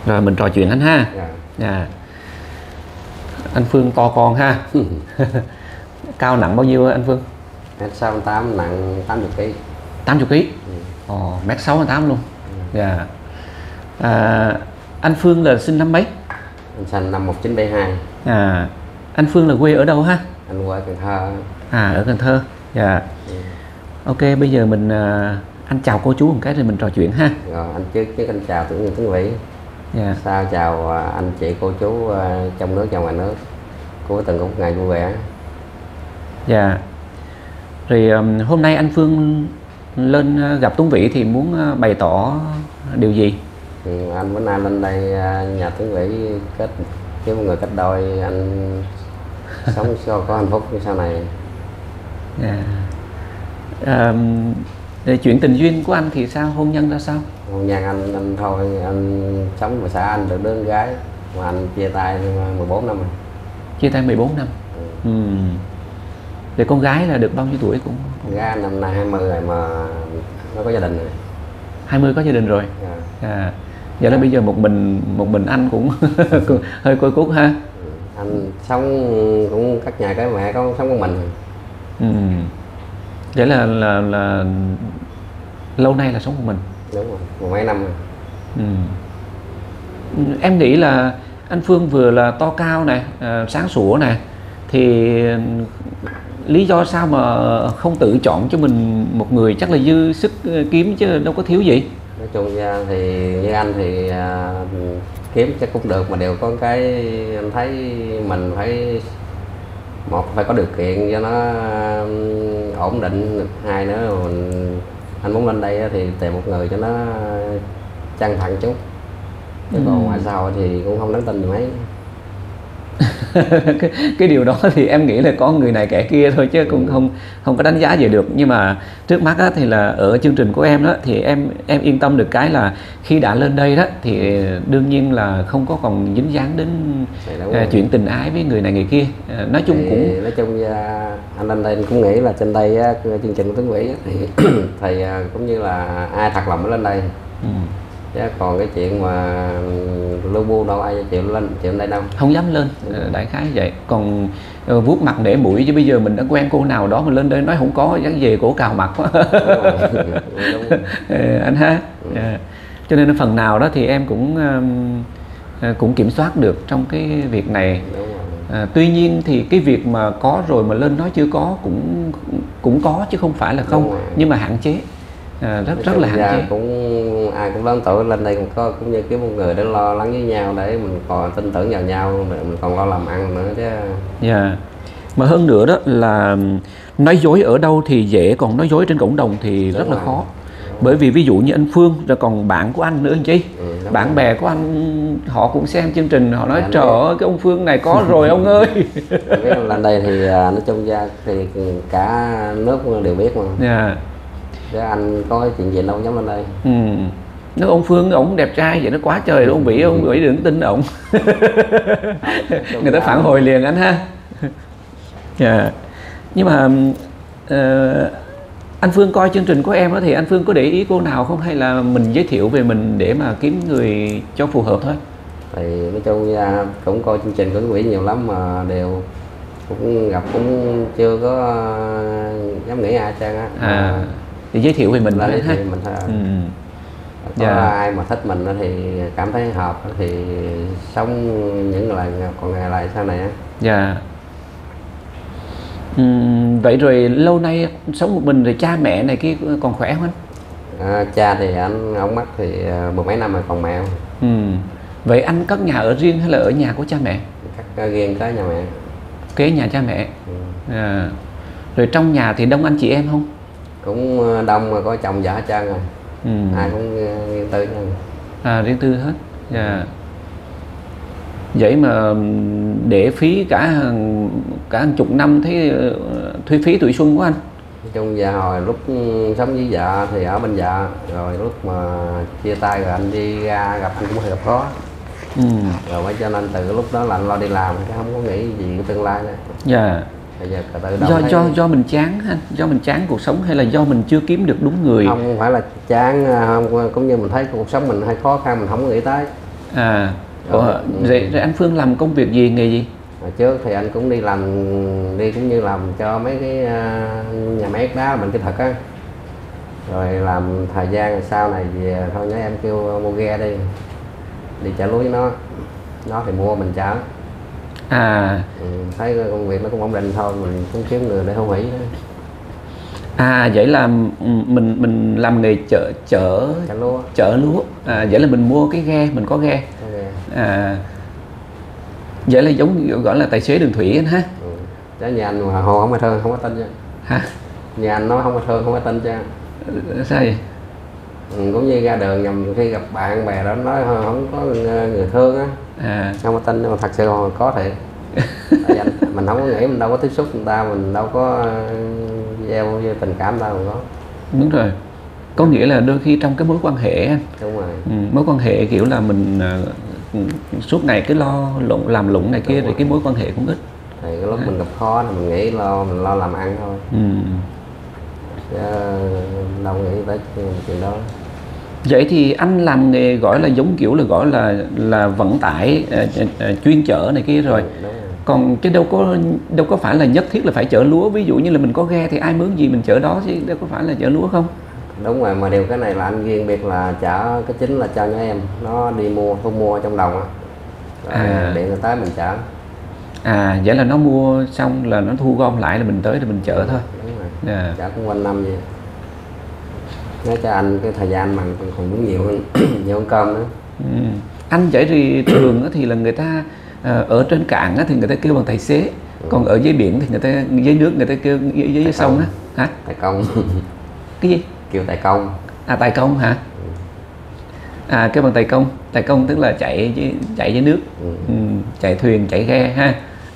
Rồi mình trò chuyện anh ha. Dạ. Anh Phương to con ha. Cao nặng bao nhiêu anh Phương? 1m68, nặng 80 kg. 80 kg. Ồ, 1m68 luôn. Dạ. Anh Phương là sinh năm mấy? Anh sinh năm 1972. Anh Phương là quê ở đâu ha? Anh quê Cần Thơ. Ở Cần Thơ. Dạ. Ok, bây giờ mình anh chào cô chú một cái rồi mình trò chuyện ha. Rồi anh trước anh chào Tưởng Nguyên Tuấn Vĩ. Dạ. Sau chào anh chị cô chú trong nước và ngoài nước. Cô từng có một ngày vui vẻ. Dạ. Rồi hôm nay anh Phương lên gặp Tuấn Vĩ thì muốn bày tỏ điều gì? Anh bữa nay lên đây nhà Tuấn Vĩ với một người kết đôi, anh sống có hạnh phúc như sau này. Chuyện tình duyên của anh thì sao? Hôn nhân ra sao? Hôn nhân anh thôi, anh sống ở xã anh được đứa con gái mà anh chia tay 14 năm rồi. Chia tay 14 năm. Thì con gái là được bao nhiêu tuổi cũng? Con gái anh năm nay 20 rồi mà nó có gia đình rồi. 20 có gia đình rồi. Vậy là bây giờ một mình anh cũng hơi côi cút ha. Anh sống cũng các nhà cái mẹ có sống của mình. Vậy là lâu nay là sống của mình. Đúng rồi, mười mấy năm rồi. Em nghĩ là anh Phương vừa là to cao này, sáng sủa này, thì lý do sao mà không tự chọn cho mình một người chắc là dư sức kiếm chứ đâu có thiếu gì. Nói chung ra thì như anh thì kiếm chắc cũng được, mà đều có cái anh thấy mình phải phải có điều kiện cho nó ổn định, hai nữa anh muốn lên đây thì tìm một người cho nó chân thành chút, chứ còn ngoài sau thì cũng không đáng tin gì mấy. cái điều đó thì em nghĩ là có người này kẻ kia thôi chứ cũng không có đánh giá gì được. Nhưng mà trước mắt á, thì là ở chương trình của em đó thì em yên tâm được cái là khi đã lên đây đó thì đương nhiên là không có còn dính dáng đến chuyện tình ái với người này người kia. Nói chung anh lên đây anh cũng nghĩ là trên đây á, chương trình của Tuấn Vĩ thì thầy cũng như là ai thật lòng mới lên đây. Chứ còn cái chuyện mà lu bu đâu ai chịu lên đây đâu, không dám lên. Đại khái vậy. Còn vuốt mặt để mũi, chứ bây giờ mình đã quen cô nào đó mà lên đây nói không có dáng về cổ cào mặt. Đúng. Anh ha. Cho nên phần nào đó thì em cũng kiểm soát được trong cái việc này. Tuy nhiên thì cái việc mà có rồi mà lên nói chưa có cũng có chứ không phải là không, nhưng mà hạn chế. Rất là hạn chế. Ai cũng lớn tuổi lên đây cũng như kiếm một người để lo lắng với nhau, để mình còn tin tưởng vào nhau, để mình còn lo làm ăn nữa chứ. Mà hơn nữa đó là nói dối ở đâu thì dễ, còn nói dối trên cộng đồng thì rất là khó. Bởi vì ví dụ như anh Phương rồi còn bạn của anh nữa anh Chi, bạn bè của anh họ cũng xem chương trình, họ nói trời ơi cái ông Phương này có rồi ông ơi. Lên đây thì nói chung ra thì cả nước đều biết mà. Chứ anh có cái chuyện gì đâu dám lên đây. Nếu ông Phương ổng đẹp trai vậy nó quá trời rồi, ông Vĩ đừng tin ổng. Người ta phản hồi liền anh ha. Nhưng mà anh Phương coi chương trình của em đó thì anh Phương có để ý cô nào không, hay là mình giới thiệu về mình để mà kiếm người cho phù hợp thôi? Thì nói chung ra cũng coi chương trình của Tuấn Vĩ nhiều lắm mà đều cũng gặp, cũng chưa có dám nghĩ ai trơn á. Thì giới thiệu về mình thôi ha. Có ai mà thích mình thì cảm thấy hợp thì sống những lần còn ngày lại sau này á. Vậy rồi lâu nay sống một mình rồi cha mẹ này kia còn khỏe không anh? Cha thì ông mất thì mười mấy năm rồi, còn mẹ. Vậy anh cất nhà ở riêng hay là ở nhà của cha mẹ? Cất riêng tới nhà mẹ. Kế nhà cha mẹ. Rồi trong nhà thì đông anh chị em không? Cũng đông, mà có chồng vợ hết trơn rồi. Ai cũng riêng tư nha. Riêng tư hết. Vậy mà để phí cả hàng chục năm thấy thuế phí tuổi xuân của anh. Nói chung giờ hồi lúc sống với vợ thì ở bên vợ, rồi lúc mà chia tay rồi anh đi ra gặp anh cũng hơi gặp khó. Rồi mới cho nên từ lúc đó là anh lo đi làm, chứ không có nghĩ gì cái tương lai nữa. Bây giờ do mình chán ha, do mình chán cuộc sống hay là do mình chưa kiếm được đúng người? Không phải là chán, không, cũng như mình thấy cuộc sống mình hơi khó khăn, mình không có nghĩ tới. Rồi anh Phương làm công việc gì, nghề gì? Hồi trước thì anh cũng đi cũng như làm cho mấy cái nhà máy ép đá mình kỹ thuật á, rồi làm thời gian rồi sau này về thôi nhớ em kêu mua ghe đi chở lúa với nó thì mua mình chở. Thấy công việc nó cũng ổn định thôi, mình cũng kiếm người để không hủy đó. Vậy là mình làm nghề chở lúa. Vậy là mình mua cái ghe, mình có ghe. Vậy là giống gọi là tài xế đường thủy anh ha. Chứ nhà anh mà hồ không ai thương không có tin chứ. Hả? Nhà anh nói không ai thương không có tin chứ. Sao vậy? Cũng như ra đường nhầm khi gặp bạn bè đó nói không có người thương á, không có tin, nhưng mà thật sự có thiệt. Mình không có nghĩ, mình đâu có tiếp xúc người ta, mình đâu có gieo tình cảm đâu, có. Đúng rồi, có nghĩa là đôi khi trong cái mối quan hệ anh, đúng rồi, mối quan hệ kiểu là mình suốt ngày cứ làm lụng này kia, thì cái mối quan hệ cũng ít. Thì cái lúc mình gặp khó thì mình nghĩ mình lo làm ăn thôi, chứ đâu nghĩ tới chuyện đó. Vậy thì anh làm nghề gọi là giống kiểu là gọi là vận tải chuyên chở này kia rồi. Còn chứ đâu có phải là nhất thiết là phải chở lúa. Ví dụ như là mình có ghe thì ai mướn gì mình chở đó, chứ đâu có phải là chở lúa không? Đúng rồi, mà điều cái này là anh riêng biệt là chở, cái chính là cho nhỏ em nó đi thu mua ở trong đồng á, điện người tới mình chở. Vậy là nó mua xong là nó thu gom lại là mình tới thì mình chở thôi. Đúng rồi, chở cũng quanh năm vậy. Nói cho anh cái thời gian mà còn muốn nhiều hơn nhiều hơn cơm nữa. Anh chạy thì thường thì là người ta ở trên cảng thì người ta kêu bằng tài xế, còn ở dưới biển thì người ta dưới nước người ta kêu dưới sông á. Hả? Tài công. Cái gì? Kêu tài công. Tài công hả? Kêu bằng tài công tức là chạy dưới nước, chạy thuyền, chạy ghe ha.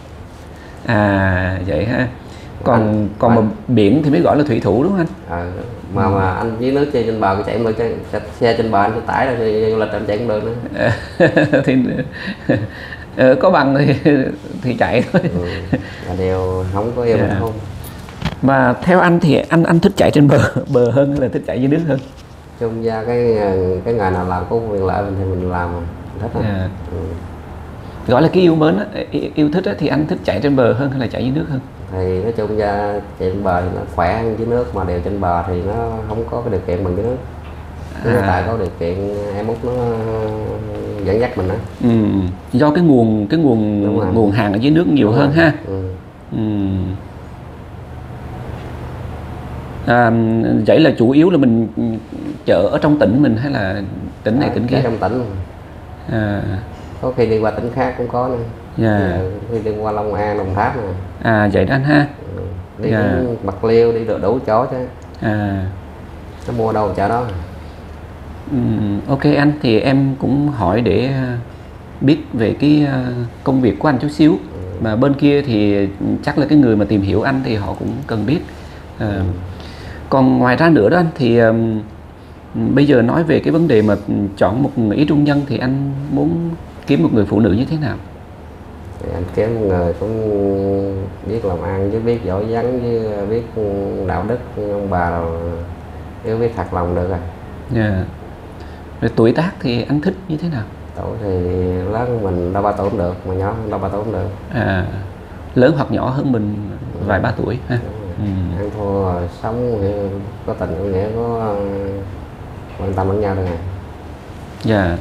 Vậy ha. Còn mà biển thì mới gọi là thủy thủ đúng không anh? Mà anh dưới nước chơi trên bờ cái chạy không được, xe trên bờ anh sẽ tải ra thì du lịch anh chạy cũng được nữa. Thì có bằng thì chạy thôi. Là điều không có yêu mình không. Mà theo anh thì anh thích chạy trên bờ hơn hay là thích chạy dưới nước hơn? Chung ra cái nghề nào làm có quyền lợi thì mình làm, thích thôi. Gọi là cái yêu mến yêu thích thì anh thích chạy trên bờ hơn hay là chạy dưới nước hơn? Thì nói chung ra chạy trên bờ thì nó khỏe hơn dưới nước, mà đều trên bờ thì nó không có cái điều kiện bằng dưới nước. Tại có điều kiện em út nó dẫn dắt mình đó. Do cái nguồn hàng ở dưới nước nhiều hơn ha. Vậy là chủ yếu là mình chợ ở trong tỉnh mình hay là tỉnh này tỉnh kia? Trong tỉnh. Có khi đi qua tỉnh khác cũng có nữa. Khi đi qua Long An, Đồng Tháp nè. Vậy đó anh ha. Đi Bạc Liêu, đi đủ chỗ chứ. Nó mua đâu chợ đó. Ok anh, thì em cũng hỏi để biết về cái công việc của anh chút xíu. Mà bên kia thì chắc là cái người mà tìm hiểu anh thì họ cũng cần biết. Còn ngoài ra nữa đó anh, thì bây giờ nói về cái vấn đề mà chọn một ý trung nhân thì anh muốn kiếm một người phụ nữ như thế nào? Thì anh kiếm một người cũng biết làm ăn, với biết giỏi vắng, với biết đạo đức ông bà rồi, với biết thật lòng được rồi. Rồi tuổi tác thì anh thích như thế nào? Tuổi thì lớn mình đâu 3 tuổi cũng được, mà nhỏ đâu 3 tuổi cũng được. Lớn hoặc nhỏ hơn mình vài 3 tuổi ha. Ăn thua rồi, sống có tình có nghĩa, có quan tâm lẫn nhau được này.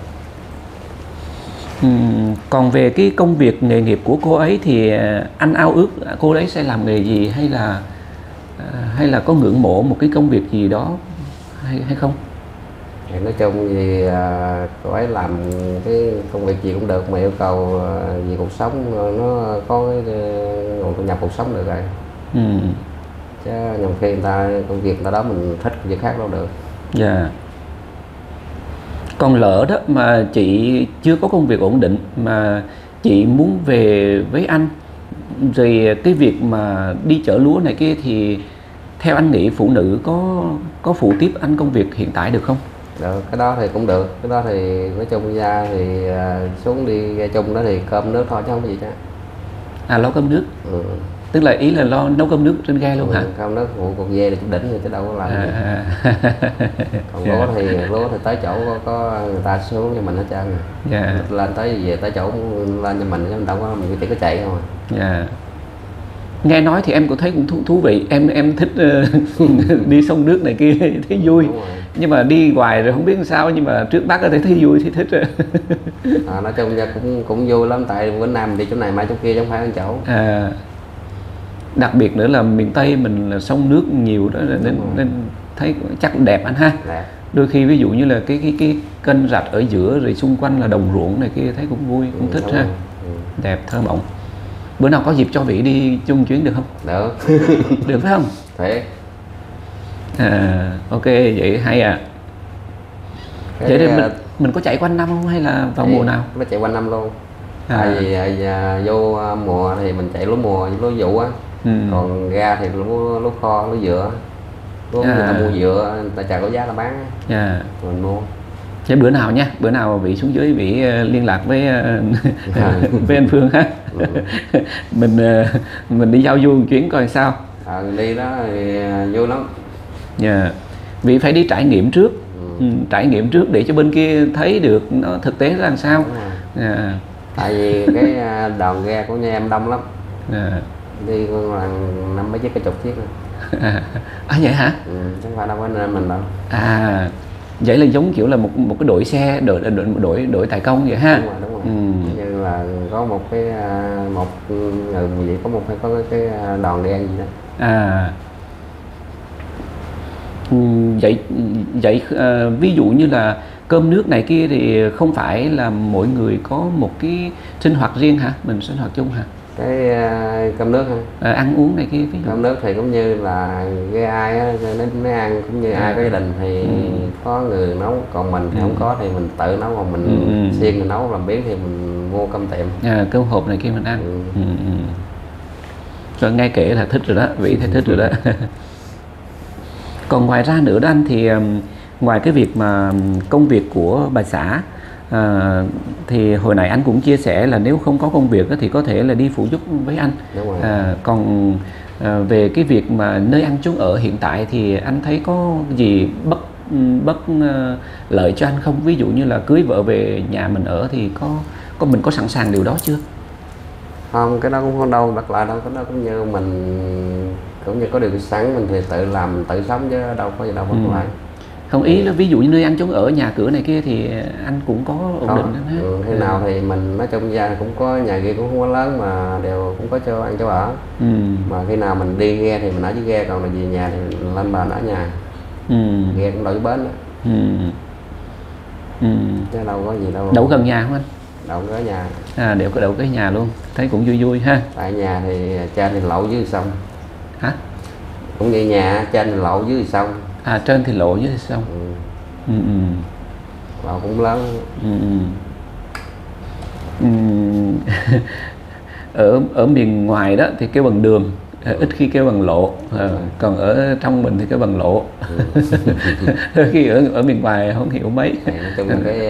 Còn về cái công việc nghề nghiệp của cô ấy thì anh ao ước cô ấy sẽ làm nghề gì, hay là có ngưỡng mộ một cái công việc gì đó hay không? Thì nói chung thì cô ấy làm cái công việc gì cũng được, mà yêu cầu vì cuộc sống nó có cái nguồn thu nhập cuộc sống được rồi. Chứ nhiều khi công việc người ta đó mình thích việc khác đâu được. Còn lỡ đó mà chị chưa có công việc ổn định mà chị muốn về với anh, rồi cái việc mà đi chở lúa này kia thì theo anh nghĩ phụ nữ có phụ tiếp anh công việc hiện tại được không? Được, cái đó thì cũng được. Cái đó thì nói chung ra thì xuống đi ra chung đó thì cơm nước thôi chứ không có gì chứ. Lo cơm nước. Tức là ý là lo nấu cơm nước trên ghe luôn hả? Cơm nước phụ cục dê là chút đỉnh rồi chứ đâu có làm gì. Còn Dạ. lúa thì tới chỗ có người ta xuống cho mình hết trơn rồi. Dạ. Lên tới về tới chỗ lên cho mình chứ mình đâu có, mình chỉ có chạy không à. Dạ. Nghe nói thì em cũng thấy cũng thú vị, em thích đi sông nước này kia thấy vui. Đúng rồi. Nhưng mà đi hoài rồi không biết làm sao, nhưng mà trước Bắc thì thấy vui thì thích rồi. Nói chung ra cũng vui lắm, tại bữa nay mình đi chỗ này mai chỗ kia chứ không phải ở chỗ. Đặc biệt nữa là miền Tây mình là sông nước nhiều đó, nên thấy chắc đẹp anh ha. Đẹp. Đôi khi ví dụ như là cái kênh rạch ở giữa rồi xung quanh là đồng ruộng này kia thấy cũng vui, cũng thích ha. Đẹp, thơ mộng. Bữa nào có dịp cho Vĩ đi chung chuyến được không? Được. Được phải không? Thế. Ok, vậy hay à. Vậy thì mình có chạy quanh năm không hay là vào mùa nào? Nó chạy quanh năm luôn. Tại vì vô mùa thì mình chạy lúa mùa, lúa vụ á. Còn ra thì lúa kho, lúa dựa. Lúa người ta mua dựa, người ta chả có giá là bán. Mình mua. Thế bữa nào nha, bữa nào Vĩ xuống dưới Vĩ liên lạc với với anh Phương ha. Mình đi giao du một chuyến coi sao. Đi đó thì vui lắm. Vĩ phải đi trải nghiệm trước. Trải nghiệm trước để cho bên kia thấy được nó thực tế ra làm sao. Tại vì cái đoàn ghe của nhà em đông lắm. Đi là 5-7 chiếc, cái chục chiếc rồi. Vậy hả? Không phải đâu có nên mình đâu. Vậy là giống kiểu là một cái đội xe, đội tài công vậy ha. Đúng rồi. Như là có một cái người gì có một cái đoàn ghe gì đó. Vậy ví dụ như là cơm nước này kia thì không phải là mỗi người có một cái sinh hoạt riêng hả? Mình sinh hoạt chung hả? Cái cơm nước hả? Ăn uống này kia ví dụ. Cơm nước thì cũng như là ghe ai á, nó ăn cũng như ai có gia đình thì có người nấu, còn mình thì không có thì mình tự nấu, còn mình xiên mình nấu làm biếng thì mình mua cơm tiệm. Cơm hộp này kia mình ăn. Rồi nghe kể là thích rồi đó, Vĩ thấy thích rồi đó. Còn ngoài ra nữa đó anh, thì ngoài cái việc mà công việc của bà xã, thì hồi nãy anh cũng chia sẻ là nếu không có công việc thì có thể là đi phụ giúp với anh. Đúng rồi. Còn về cái việc mà nơi ăn chốn ở hiện tại thì anh thấy có gì bất lợi cho anh không? Ví dụ như là cưới vợ về nhà mình ở thì mình có sẵn sàng điều đó chưa? Không, cái đó cũng không đâu bất lợi đâu, cái đó cũng như mình cũng như có điều sẵn, mình thì tự làm tự sống chứ đâu có gì đâu bất lợi. Không, ý là ví dụ như nơi ăn chốn ở nhà cửa này kia thì anh cũng có ổn định hết. Khi nào thì mình nói chung gia cũng có nhà kia cũng không có lớn mà đều cũng có cho ăn cho ở. Mà khi nào mình đi ghe thì mình ở dưới ghe, còn là về nhà thì mình lên bờ ở nhà. Ghe cũng đậu dưới bến đó. Chứ đâu có gì đâu. Đậu gần nhà không anh? Đậu kế nhà. Đậu kế nhà luôn, thấy cũng vui vui ha. Tại nhà thì trên thì lộ dưới sông. Hả? Cũng như nhà trên thì lộ dưới sông. Trên thì lộ dưới sông. Lộ cũng lớn. Ở miền ngoài đó thì kêu bằng đường, ít khi kêu bằng lộ. Còn ở trong mình thì kêu bằng lộ. Khi ở miền ngoài không hiểu mấy. Nói chung là cái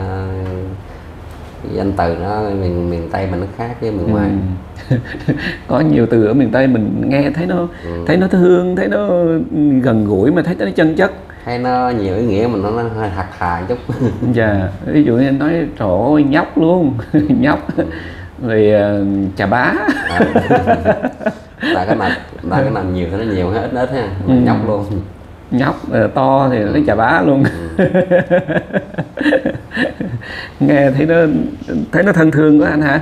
danh từ nó miền Tây mình nó khác với miền ngoài. Có nhiều từ ở miền Tây mình nghe thấy nó thương, thấy nó gần gũi, mà thấy nó chân chất, thấy nó nhiều ý nghĩa mình nó hơi hạt hà chút. Ví dụ như anh nói trời ơi nhóc luôn. Nhóc rồi chà bá. Tại cái nào nhiều thì nó nhiều, ít ít ha. Nhóc luôn. Nhóc to thì nó chà bá luôn. Nghe thấy nó thân thương quá anh hả?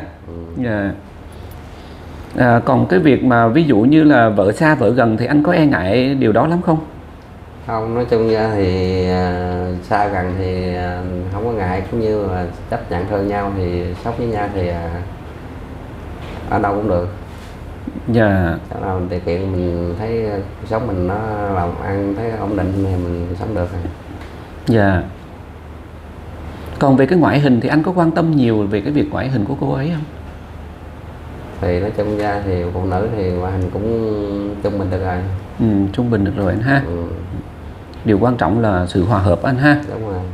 Còn cái việc mà ví dụ như là vợ xa vợ gần thì anh có e ngại điều đó lắm không? Không, nói chung ra thì xa gần thì không có ngại, cũng như là chấp nhận thương nhau thì sống với nhau thì ở đâu cũng được. Chắc nào điều kiện mình thấy cuộc sống mình nó làm ăn thấy ổn định thì mình sống được rồi. Còn về cái ngoại hình thì anh có quan tâm nhiều về cái việc ngoại hình của cô ấy không? Thì nói chung ra thì phụ nữ thì ngoại hình cũng trung bình được rồi. Trung bình được rồi anh ha. Điều quan trọng là sự hòa hợp anh ha. Đúng rồi.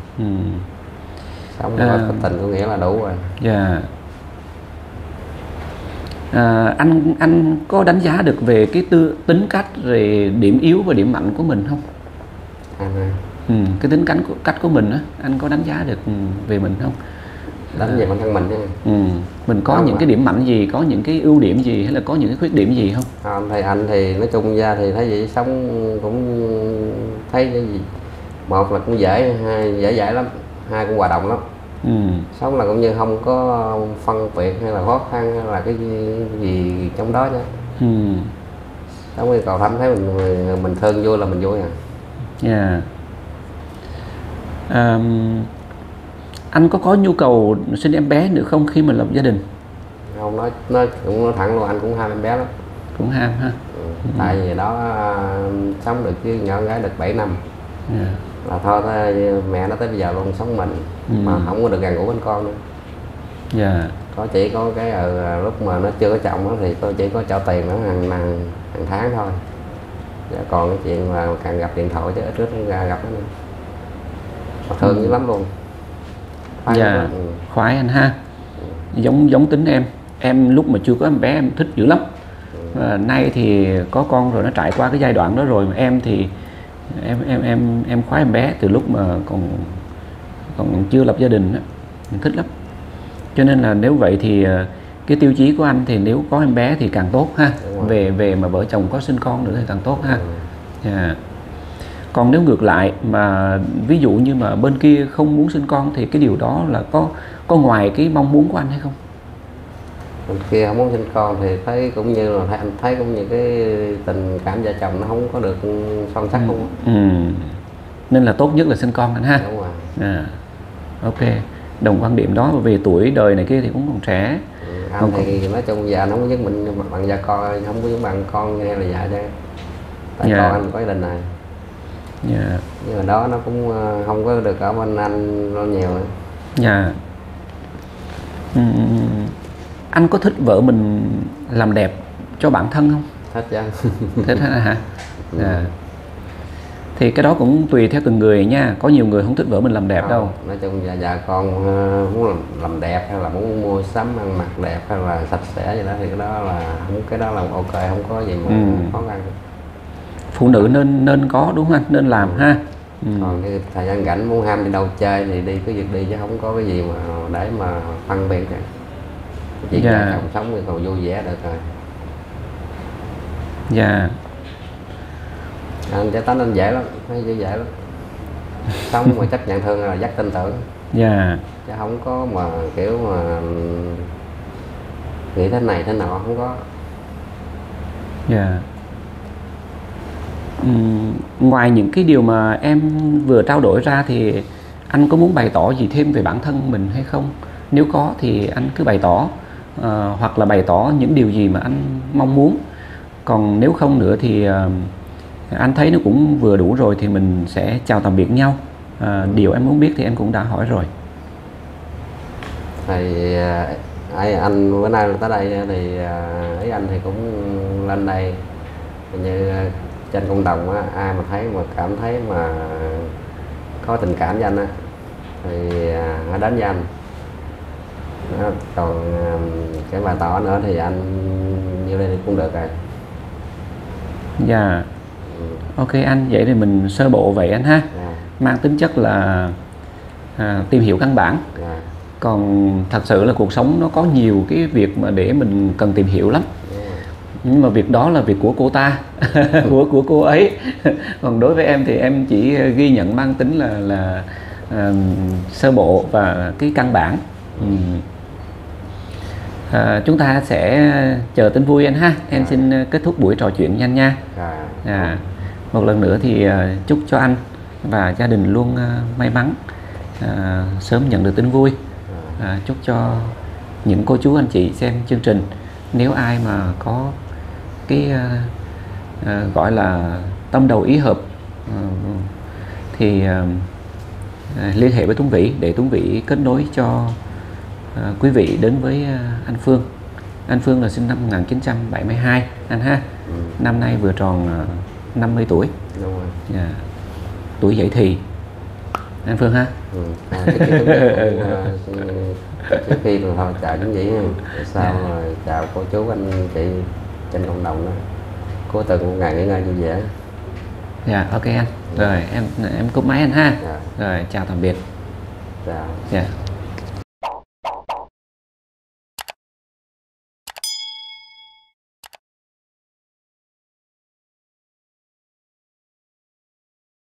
Sống có tình có nghĩa là đủ rồi. Anh có đánh giá được về cái tính cách rồi điểm yếu và điểm mạnh của mình không? Cái tính cách của mình á, anh có đánh giá được về mình không? Đánh về bản thân mình chứ. Mình có những cái điểm mạnh gì, có những cái ưu điểm gì hay là có những cái khuyết điểm gì không? Anh thì nói chung ra thì thấy vậy, sống cũng thấy cái gì, một là cũng dễ, hai dễ lắm, hai cũng hòa đồng lắm. Sống là cũng như không có phân biệt hay là khó khăn hay là cái gì trong đó chứ. Sống cái cầu thăm thấy mình thương vui là mình vui Anh có nhu cầu sinh em bé nữa không khi mình lập gia đình? Không, nói cũng nói thẳng luôn, anh cũng ham em bé lắm. Cũng ham ha. Tại vì đó sống được với nhỏ gái được 7 năm là thôi mẹ nó tới bây giờ luôn sống mình mà không có được gần gũi bên con nữa. Chỉ có cái lúc mà nó chưa có chồng đó, thì tôi chỉ có cho tiền nó hàng tháng thôi. Còn cái chuyện mà càng gặp điện thoại chứ ít không ra gặp nó nữa. Mà thương dữ lắm luôn. Khoái anh ha. Giống tính em lúc mà chưa có em bé em thích dữ lắm. Nay thì có con rồi, nó trải qua cái giai đoạn đó rồi, mà em thì em khoái em bé từ lúc mà còn chưa lập gia đình đó. Mình thích lắm. Cho nên là nếu vậy thì cái tiêu chí của anh thì nếu có em bé thì càng tốt ha. Về mà vợ chồng có sinh con nữa thì càng tốt ha. Còn nếu ngược lại mà ví dụ như mà bên kia không muốn sinh con thì cái điều đó là có ngoài cái mong muốn của anh hay không? Bên kia không muốn sinh con thì thấy cũng như là anh thấy cũng như cái tình cảm vợ chồng nó không có được son sắc luôn. Nên là tốt nhất là sinh con anh ha. Đúng rồi. Ok, đồng quan điểm đó. Về tuổi đời này kia thì cũng còn trẻ. Anh thì nói chung giờ anh không có giúp mình bằng vợ con, không có giúp bằng con hay là vợ chứ. Tại con anh có gia đình này. Nhưng mà đó nó cũng không có được ở bên anh nó nhiều nữa. Anh có thích vợ mình làm đẹp cho bản thân không? Thích chứ. Thích hả? Thì cái đó cũng tùy theo từng người nha. Có nhiều người không thích vợ mình làm đẹp đâu. Nói chung già con muốn làm đẹp hay là muốn mua sắm ăn mặc đẹp hay là sạch sẽ gì đó thì cái đó là ok, không có gì mà khó khăn. Phụ nữ nên có đúng không anh? Nên làm ha. Còn cái thời gian rảnh muốn ham đi đâu chơi thì đi cứ việc đi, chứ không có cái gì mà để mà phân biệt này. Chỉ là chồng sống thì còn vui vẻ được rồi. Anh trái tánh anh dễ lắm, thấy dễ lắm. Sống mà chấp nhận thương là dắt tin tưởng. Chứ không có mà kiểu mà nghĩ thế này thế nào không có. Ngoài những cái điều mà em vừa trao đổi ra thì anh có muốn bày tỏ gì thêm về bản thân mình hay không? Nếu có thì anh cứ bày tỏ, hoặc là bày tỏ những điều gì mà anh mong muốn. Còn nếu không nữa thì anh thấy nó cũng vừa đủ rồi thì mình sẽ chào tạm biệt nhau. Điều em muốn biết thì em cũng đã hỏi rồi. Thì anh bữa nay tới đây thì ý anh thì cũng lên đây như trên cộng đồng á, ai mà thấy mà cảm thấy mà có tình cảm với anh á thì hãy đến với anh. Còn cái bài tỏ nữa thì anh như đây thì cũng được rồi. Ok anh, vậy thì mình sơ bộ vậy anh ha. Mang tính chất là tìm hiểu căn bản. Còn thật sự là cuộc sống nó có nhiều cái việc mà để mình cần tìm hiểu lắm. Nhưng mà việc đó là việc của cô ta, của cô ấy. Còn đối với em thì em chỉ ghi nhận mang tính là sơ bộ và cái căn bản. Chúng ta sẽ chờ tin vui anh ha. Em xin kết thúc buổi trò chuyện nhanh nha. Một lần nữa thì chúc cho anh và gia đình luôn may mắn, sớm nhận được tin vui. Chúc cho những cô chú anh chị xem chương trình, nếu ai mà có cái gọi là tâm đầu ý hợp thì liên hệ với Tuấn Vĩ để Tuấn Vĩ kết nối cho quý vị đến với anh Phương. Anh Phương là sinh năm 1972 anh ha. Năm nay vừa tròn 50 tuổi. Đúng rồi. Tuổi dậy thì. anh Phương ha. Trước khi mà thôi chào chính vậy ha, sau rồi chào cô chú anh chị trên cộng đồng đó, cô từng một ngày nghỉ ngơi vui vẻ. Dạ ok anh. Rồi em cúp máy anh ha. Dạ. Rồi chào tạm biệt. Chào. Dạ.